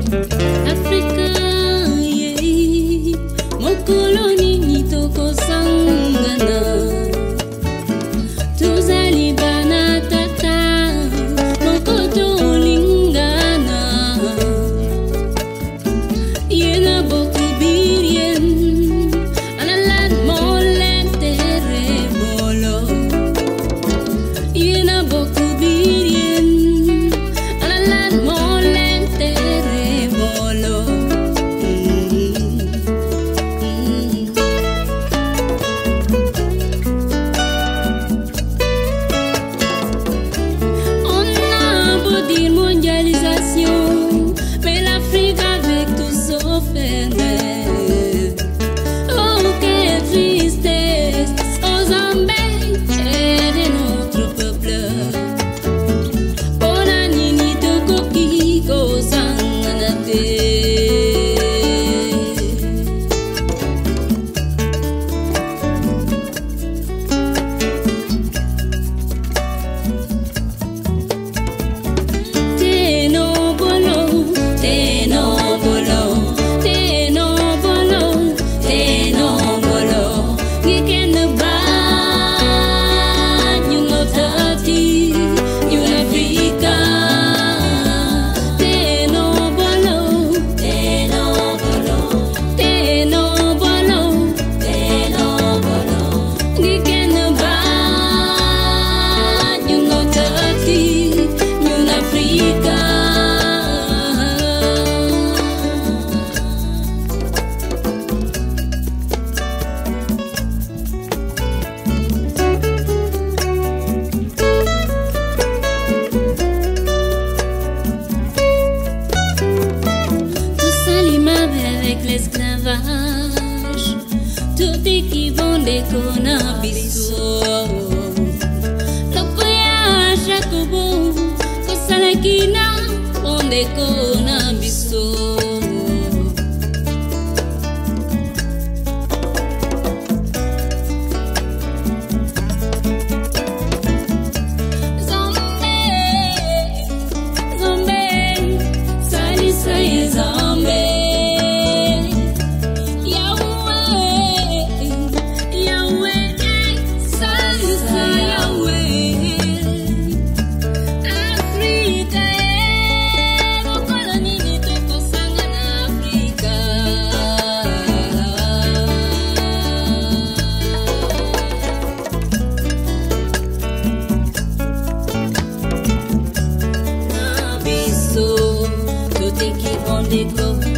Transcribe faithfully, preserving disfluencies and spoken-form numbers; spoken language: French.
Africa, yeah, mokoloni nitoko sangana, tuzali bana tata, mokoto lingana, yena boku birien, analad molen tere bolo, yena boku birien, analad molen tere bolo. On a beau dire mondialisation, mais l'Afrique avec tout s'offert. Oh, quelle tristesse, aux Zambie et de notre peuple. Bonani ni toko kiko sanganate. Te no bolo, te no bolo, te no bolo, te no bolo. Ni ken ba, you know tati, you Africa. Te no bolo, te no bolo, te no bolo, te no bolo. Ni ken ba, you know tati, you Africa. Tout s'alimente avec l'esclavage, tout qui vendait qu'on a biso. Lokoya Jacobo, Kosalakina, vendait qu'on a biso. Zombie, zombie, salisa ye zombie. Yahweh, Yahweh, salisa Yahweh. Africa, mokoloni nitoko sangana Africa. Na biso, tout qui vendait